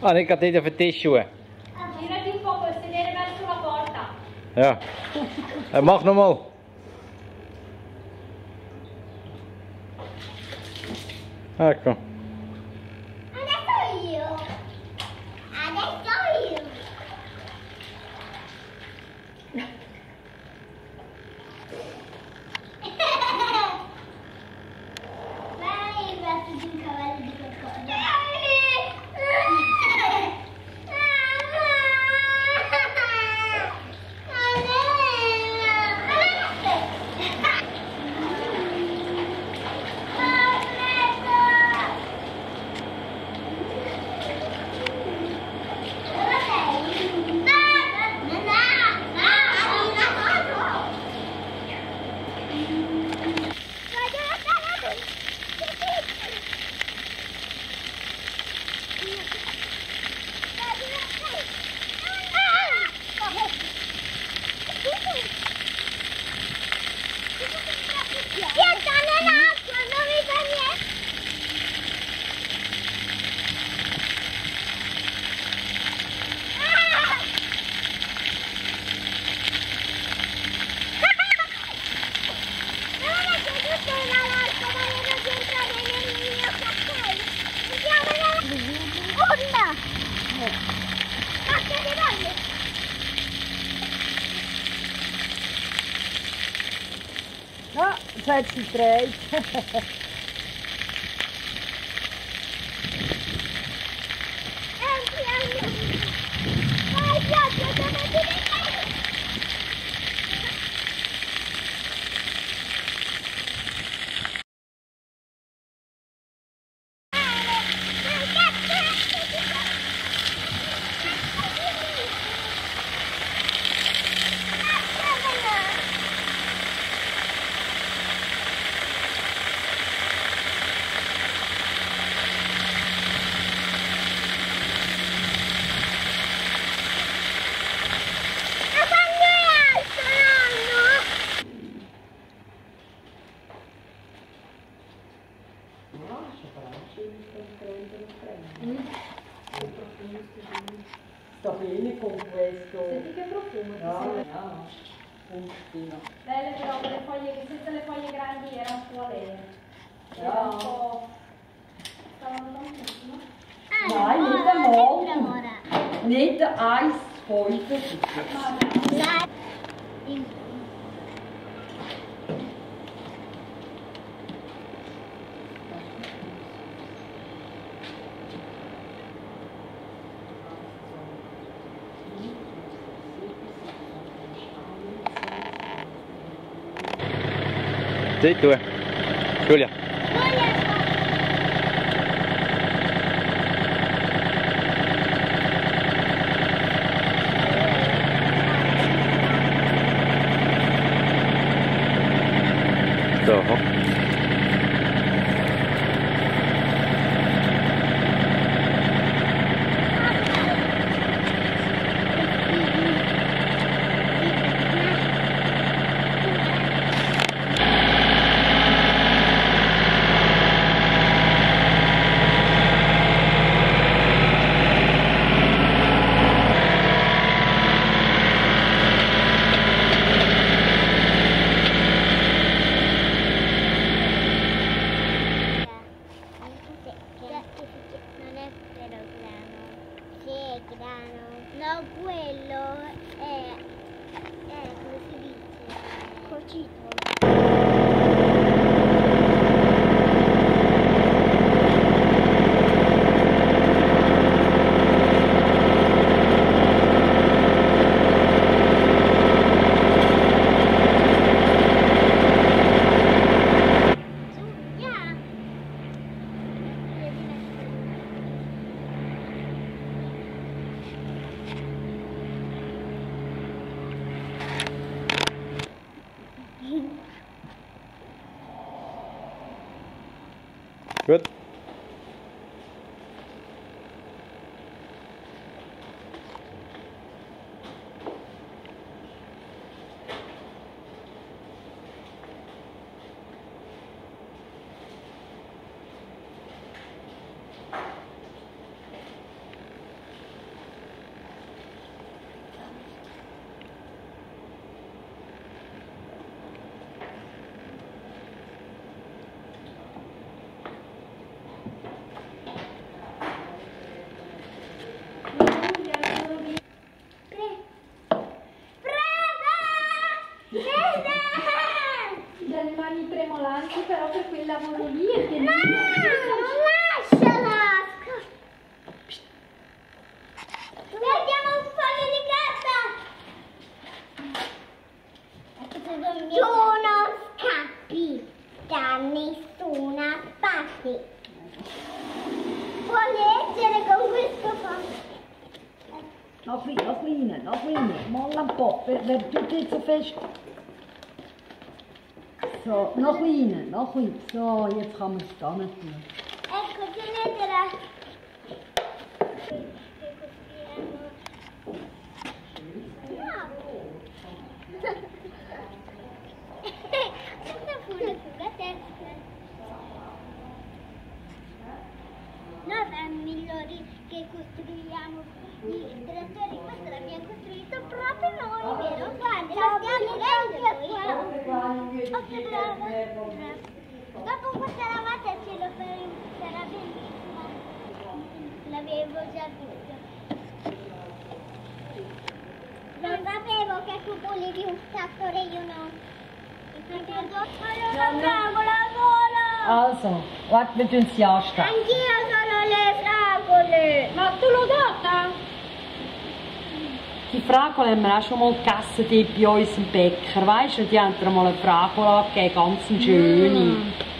nicht gerade nicht auf den Tisch schauen. Girati un po' col sedere verso la porta. Ja. Mach nochmal. Ecco. Adesso io. Adesso io. Vai, il braccio di un cavallo di qualcosa. No, faccio il trade. Sta bene con questo. Senti che profumo. No. Un pochino. Belle però con le foglie, senza le foglie grandi era un po' era un po'. Stavano tantissimo. Nein, nicht am Morgen. Nicht eins heute. Sì, tu. Giulia. So, hopp. Non è vero grano. Sì, è grano. No, quello è come si dice? Cocito. Gut. lasciala! Vediamo un foglio di carta! Tu non scappi da nessuna parte. Puoi leggere con questo foglio. Noch kleiner, molla un po', per tut nicht so fest. So, noch kleiner, so, jetzt kann man es da nicht tun. Ecco, tenetela. Noi siamo migliori che costruiamo i trattori, questo l'abbiamo costruito proprio noi, vero? Guarda, lo stiamo rendendo io. Oh, che brava. Dopo questa lavata ce lo faremo, sarà bellissimo. L'avevo già visto. Non sapevo che tu volevi un trattore, io no. Allora, fragola vola! Also, warte, wir tun sie anstellen. Anch'io sono le fragole! Ma tu l'ho data? Die Fragole haben wir auch schon mal gegessen, die bei uns im Bäcker. Weißt du, die haben dir mal eine Fragole gegeben, ganz schöne.